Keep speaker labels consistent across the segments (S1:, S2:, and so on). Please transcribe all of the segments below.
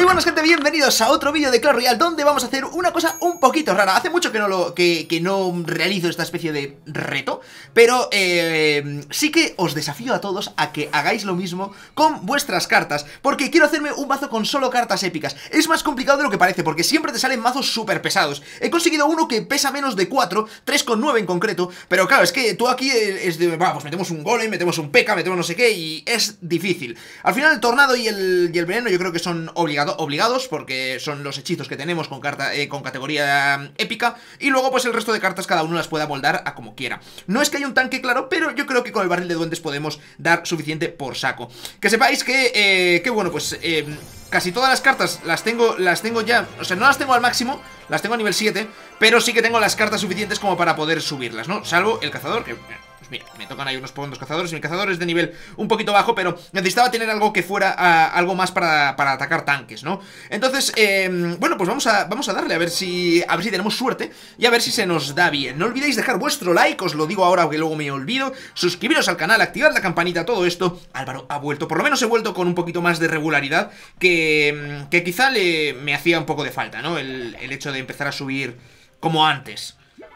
S1: buenas gente, bienvenidos a otro vídeo de Clash Royale, donde vamos a hacer una cosa un poquito rara. Hace mucho que no realizo esta especie de reto, pero sí que os desafío a todos a que hagáis lo mismo con vuestras cartas, porque quiero hacerme un mazo con solo cartas épicas. Es más complicado de lo que parece, porque siempre te salen mazos súper pesados. He conseguido uno que pesa menos de 4, 3,9 en concreto, pero claro, es que tú aquí es de, pues metemos un golem, metemos un P.E.K.K.A, metemos no sé qué, y es difícil. Al final el tornado y el veneno yo creo que son obligados, porque son los hechizos que tenemos con categoría épica, y luego pues el resto de cartas cada uno las pueda moldar a como quiera. No es que haya un tanque claro, pero yo creo que con el barril de duendes podemos dar suficiente por saco. Que sepáis que bueno, pues casi todas las cartas las tengo ya, o sea, no las tengo al máximo, las tengo a nivel 7, pero sí que tengo las cartas suficientes como para poder subirlas, ¿no? Salvo el cazador, que pues mira, me tocan ahí unos cuantos cazadores, y mi cazador es de nivel un poquito bajo, pero necesitaba tener algo que fuera algo más para atacar tanques, ¿no? Entonces, bueno, pues vamos a darle a ver si tenemos suerte y a ver si se nos da bien. No olvidéis dejar vuestro like, os lo digo ahora que luego me olvido, suscribiros al canal, activar la campanita, todo esto. Álvaro ha vuelto, por lo menos he vuelto con un poquito más de regularidad que quizá me hacía un poco de falta, ¿no? El hecho de empezar a subir como antes.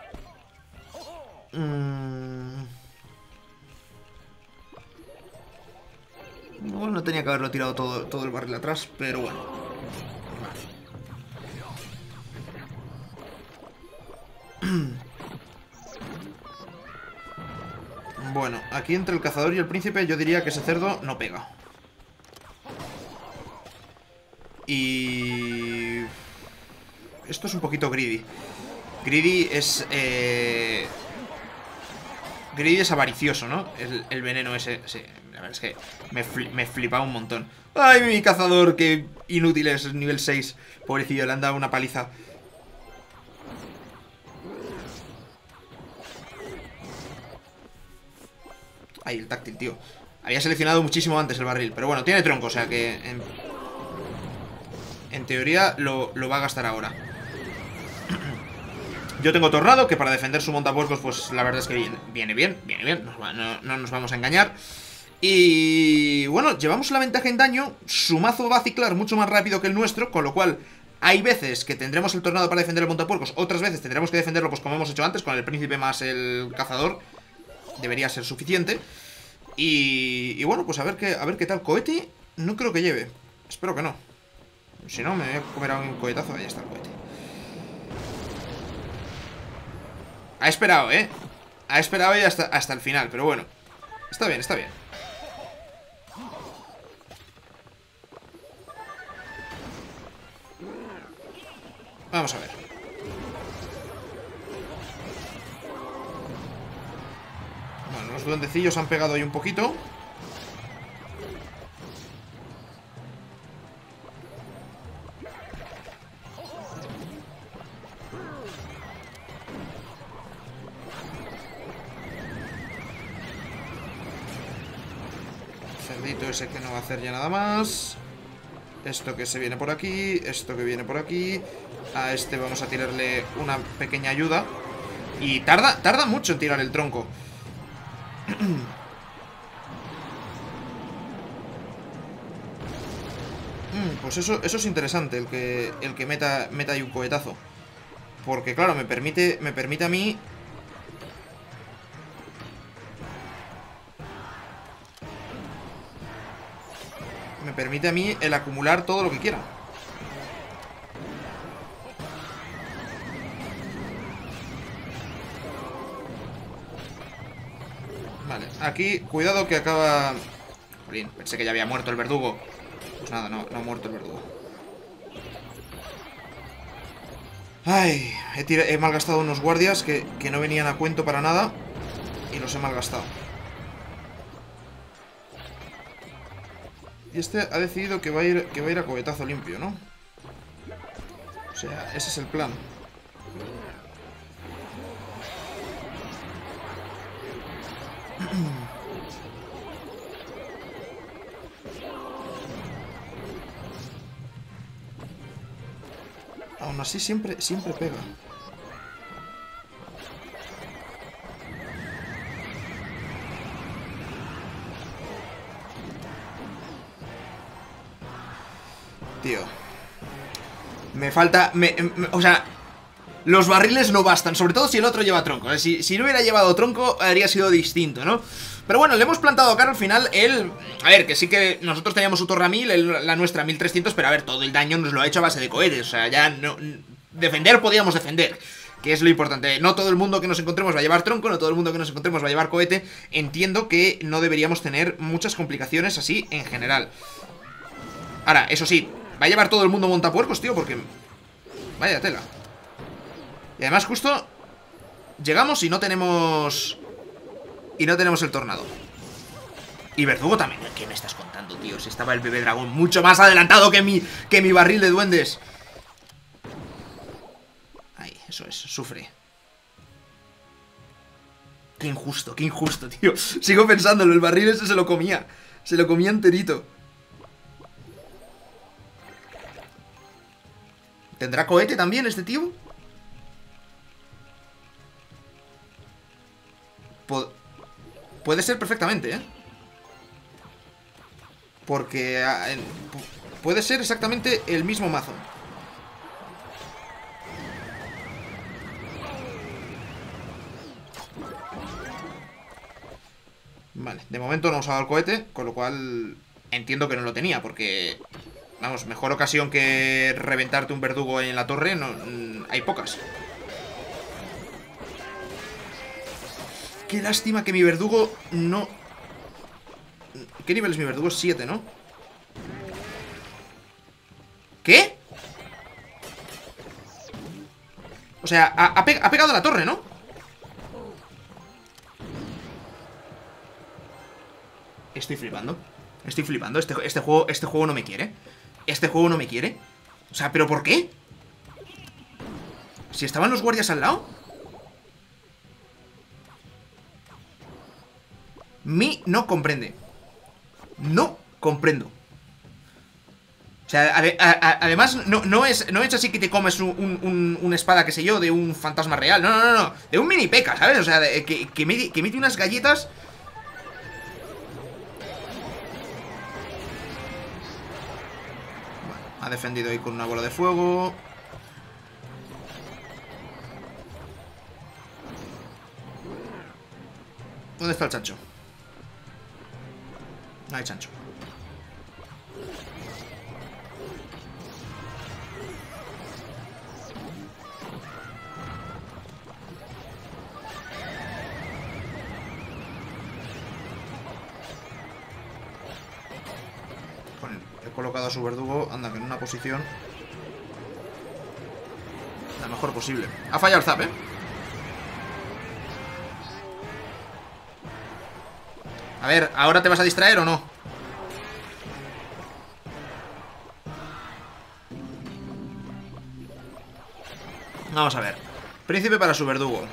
S1: Bueno, no tenía que haberlo tirado todo el barril atrás, pero bueno. Bueno, aquí entre el cazador y el príncipe yo diría que ese cerdo no pega. Y... esto es un poquito greedy. Greedy es avaricioso, ¿no? El veneno ese, sí. La verdad es que me flipaba un montón. ¡Ay, mi cazador! ¡Qué inútil es! Nivel 6. Pobrecillo, le han dado una paliza. Ay, el táctil, tío. Había seleccionado muchísimo antes el barril. Pero bueno, tiene tronco, o sea que en teoría lo va a gastar ahora. Yo tengo tornado, que para defender su montapuercos, pues la verdad es que viene bien. No nos vamos a engañar. Y bueno, llevamos la ventaja en daño. Su mazo va a ciclar mucho más rápido que el nuestro, con lo cual hay veces que tendremos el tornado para defender el montapuercos, otras veces tendremos que defenderlo pues como hemos hecho antes, con el príncipe más el cazador. Debería ser suficiente. Y bueno, pues a ver qué tal. Cohete no creo que lleve. Espero que no. Si no, me voy a comer a un cohetazo. Ahí está el cohete. Ha esperado, ¿eh? Ha esperado y hasta el final, pero bueno. Está bien, está bien. Vamos a ver. Bueno, los duendecillos han pegado ahí un poquito. Cerdito ese que no va a hacer ya nada más. Esto que se viene por aquí, esto que viene por aquí. A este vamos a tirarle una pequeña ayuda. Y tarda mucho en tirar el tronco. Pues eso es interesante, el que meta ahí un cohetazo. Porque claro, me permite a mí... Me permite a mí el acumular todo lo que quiera. Vale, aquí, cuidado que acaba... Jolín, pensé que ya había muerto el verdugo. Pues nada, no ha muerto el verdugo. Ay, he malgastado unos guardias que no venían a cuento para nada. Y los he malgastado. Y este ha decidido que va a ir a cohetazo limpio, ¿no? O sea, ese es el plan. Aún así siempre pega. Tío. Me falta... o sea, los barriles no bastan, sobre todo si el otro lleva tronco. Si no hubiera llevado tronco, habría sido distinto, ¿no? Pero bueno, le hemos plantado cara al final. Él... A ver, que sí que nosotros teníamos su torre a 1000, la nuestra a 1300, pero a ver, todo el daño nos lo ha hecho a base de cohetes. O sea, ya no... Defender podíamos defender, que es lo importante. No todo el mundo que nos encontremos va a llevar tronco, no todo el mundo que nos encontremos va a llevar cohete. Entiendo que no deberíamos tener muchas complicaciones así en general. Ahora, eso sí, va a llevar todo el mundo montapuercos, tío, porque... Vaya tela. Y además justo llegamos y no tenemos... Y no tenemos el tornado. Y verdugo también. ¿Qué me estás contando, tío? Si estaba el bebé dragón mucho más adelantado que mi barril de duendes. Ahí, eso es, sufre. Qué injusto, tío. Sigo pensándolo, el barril ese se lo comía. Se lo comía enterito. ¿Tendrá cohete también este tío? Puede ser perfectamente, ¿eh? Porque puede ser exactamente el mismo mazo. Vale, de momento no ha usado el cohete, con lo cual entiendo que no lo tenía, porque... Vamos, mejor ocasión que reventarte un verdugo en la torre, no, hay pocas. Qué lástima que mi verdugo no... ¿Qué nivel es mi verdugo? 7, ¿no? ¿Qué? O sea, ha pegado a la torre, ¿no? Estoy flipando. Estoy flipando. Este juego no me quiere. Este juego no me quiere. O sea, ¿pero por qué? Si estaban los guardias al lado. No comprende. No comprendo. O sea, además no es así que te comes una espada, qué sé yo, de un fantasma real. No. De un mini peca, ¿sabes? O sea, que mete unas galletas. Bueno, ha defendido ahí con una bola de fuego. ¿Dónde está el chancho? No hay chancho. He colocado a su verdugo, anda, que en una posición la mejor posible. Ha fallado el zap, ¿eh? A ver, ¿ahora te vas a distraer o no? Vamos a ver. Príncipe para su verdugo.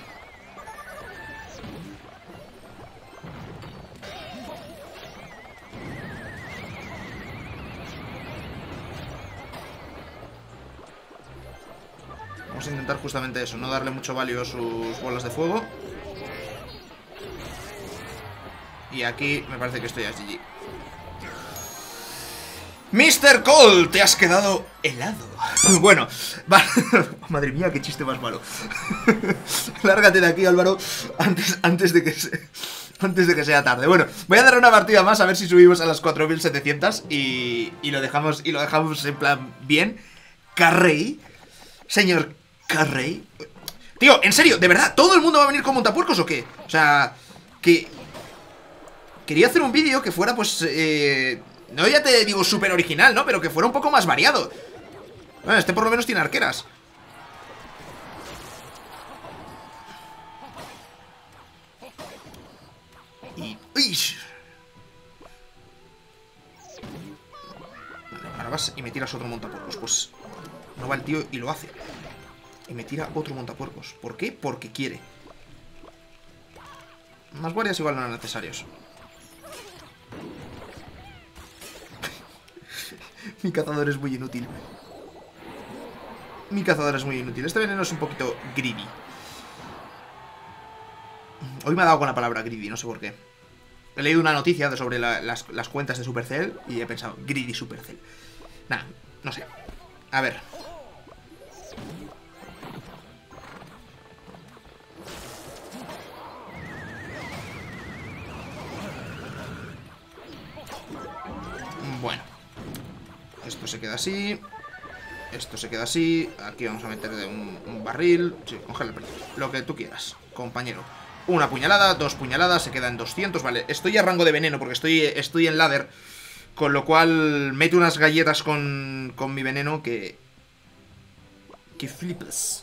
S1: Vamos a intentar justamente eso, no darle mucho value a sus bolas de fuego. Y aquí me parece que esto ya es GG. Mr. Cole, te has quedado helado. Bueno, va. Madre mía, qué chiste más malo. Lárgate de aquí, Álvaro, antes de que sea tarde. Bueno, voy a dar una partida más a ver si subimos a las 4700 y lo dejamos en plan bien. Carrey, señor Carrey. Tío, en serio, ¿de verdad todo el mundo va a venir con montapuercos o qué? O sea, que quería hacer un vídeo que fuera, pues, no ya te digo súper original, ¿no? Pero que fuera un poco más variado. Bueno, este por lo menos tiene arqueras. Y... ¡Uy! Vale, ahora vas y me tiras otro montapuercos. Pues no va el tío y lo hace. Y me tira otro montapuercos. ¿Por qué? Porque quiere. Más guardias igual no eran necesarios. Mi cazador es muy inútil. Mi cazador es muy inútil. Este veneno es un poquito greedy. Hoy me ha dado con la palabra greedy, no sé por qué. He leído una noticia sobre las cuentas de Supercell y he pensado, greedy Supercell. Nah, no sé. A ver. Bueno. Esto se queda así. Esto se queda así. Aquí vamos a meter de un barril. Sí, congela el precio. Lo que tú quieras, compañero. Una puñalada, 2 puñaladas, se quedan 200. Vale, estoy a rango de veneno porque estoy en ladder. Con lo cual meto unas galletas con mi veneno que flipas.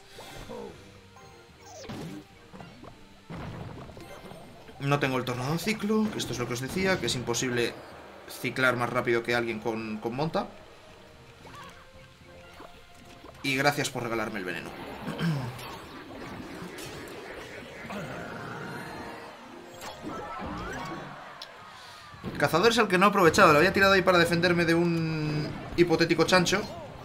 S1: No tengo el tornado en ciclo, que esto es lo que os decía, que es imposible ciclar más rápido que alguien con monta. Y gracias por regalarme el veneno. El cazador es el que no he aprovechado. Lo había tirado ahí para defenderme de un hipotético chancho.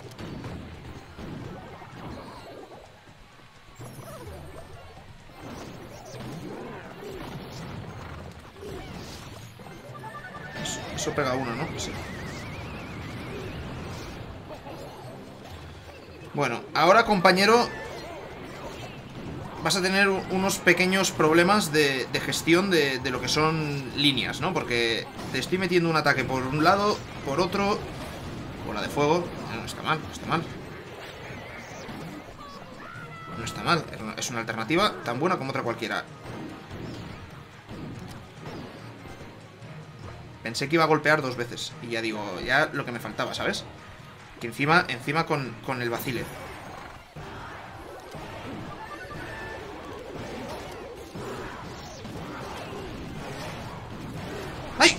S1: Eso pega uno, ¿no? Sí. Bueno, ahora, compañero, vas a tener unos pequeños problemas de gestión de lo que son líneas, ¿no? Porque te estoy metiendo un ataque por un lado, por otro. Bola de fuego. No está mal, no está mal. No está mal, es una alternativa tan buena como otra cualquiera. Pensé que iba a golpear 2 veces. Y ya digo, ya lo que me faltaba, ¿sabes? Que encima con el vacile. ¡Ay!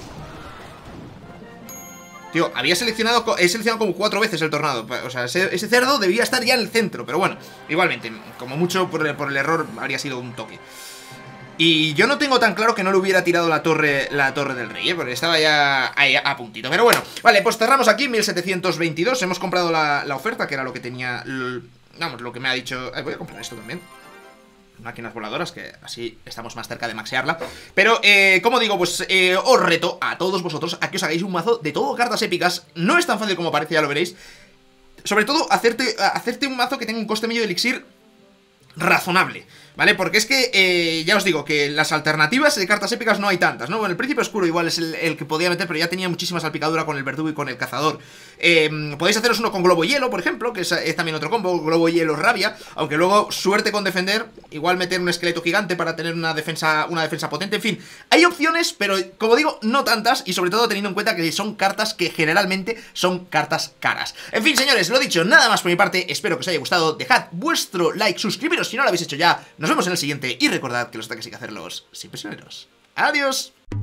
S1: Tío, he seleccionado como 4 veces el tornado. O sea, ese cerdo debía estar ya en el centro. Pero bueno, igualmente, como mucho por el error habría sido un toque. Y yo no tengo tan claro que no le hubiera tirado la torre del rey, porque estaba ya ahí a puntito. Pero bueno, vale, pues cerramos aquí, 1722. Hemos comprado la oferta, que era lo que tenía, vamos, lo que me ha dicho. Voy a comprar esto también. Máquinas voladoras, que así estamos más cerca de maxearla. Pero, como digo, pues os reto a todos vosotros a que os hagáis un mazo de todo cartas épicas. No es tan fácil como parece, ya lo veréis. Sobre todo, hacerte un mazo que tenga un coste medio de elixir razonable, ¿vale? Porque es que, ya os digo, que las alternativas de cartas épicas no hay tantas, ¿no? Bueno, el Príncipe Oscuro igual es el que podía meter, pero ya tenía muchísima salpicadura con el Verdugo y con el Cazador. Podéis haceros uno con Globo Hielo, por ejemplo, que es también otro combo, Globo Hielo Rabia, aunque luego, suerte con defender, igual meter un esqueleto gigante para tener una defensa potente, en fin. Hay opciones, pero, como digo, no tantas, y sobre todo teniendo en cuenta que son cartas que generalmente son cartas caras. En fin, señores, lo dicho, nada más por mi parte, espero que os haya gustado, dejad vuestro like, suscribiros si no lo habéis hecho ya, nos vemos en el siguiente y recordad que los ataques hay que hacerlos sin prisioneros. ¡Adiós!